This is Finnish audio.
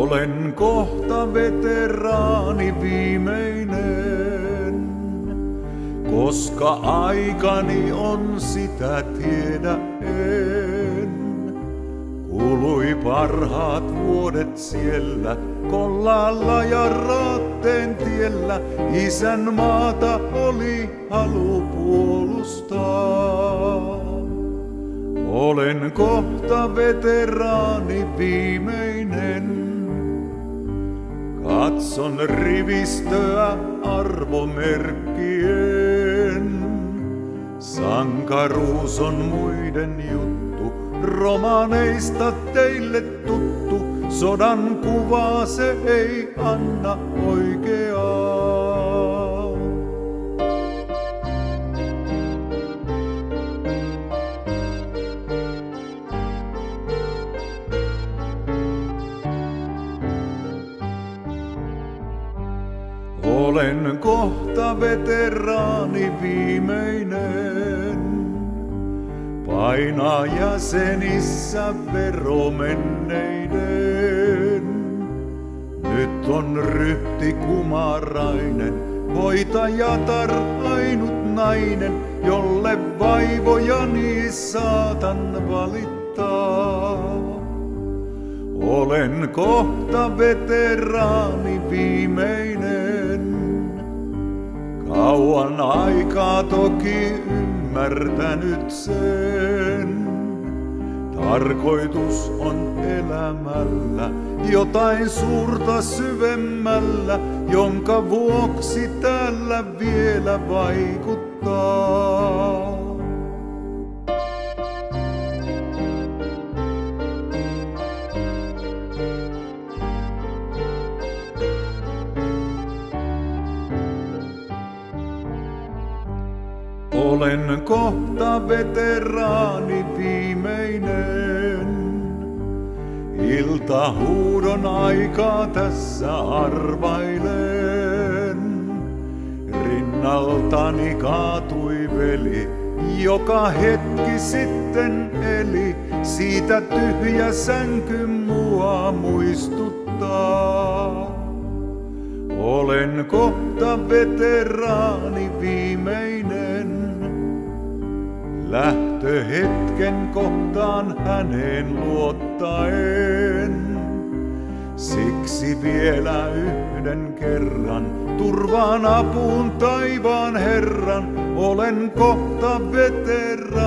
Olen kohta veteraani viimeinen, koska aikani on sitä tiedä en. Kului parhaat vuodet siellä, Kollalla ja Raatteen tiellä. Isänmaata oli halu puolustaa. Olen kohta veteraani viimeinen. Katson rivistöä arvomerkkien. Sankaruus on muiden juttu, romaaneista teille tuttu. Sodan kuvaa se ei anna oikeaa. Olen kohta veteraani viimeinen, painaa jäsenissä veromenneiden. Nyt on ryhti kumarainen, hoitajatar ainut nainen, jolle vaivojani saatan valittaa. Olen kohta veteraani viimeinen, kauan aikaa toki ymmärtänyt sen. Tarkoitus on elämällä jotain suurta syvemmällä, jonka vuoksi täällä vielä vaikuttaa. Olen kohta veteraani viimeinen. Iltahuudon aikaa tässä arvailen. Rinnaltani kaatui veli, joka hetki sitten eli. Siitä tyhjä sänky mua muistuttaa. Olen kohta veteraani viimeinen. Lähtöhetken kohtaan häneen luottaen. Siksi vielä yhden kerran turvaan apuun taivaan Herran. Olen kohta veteraani.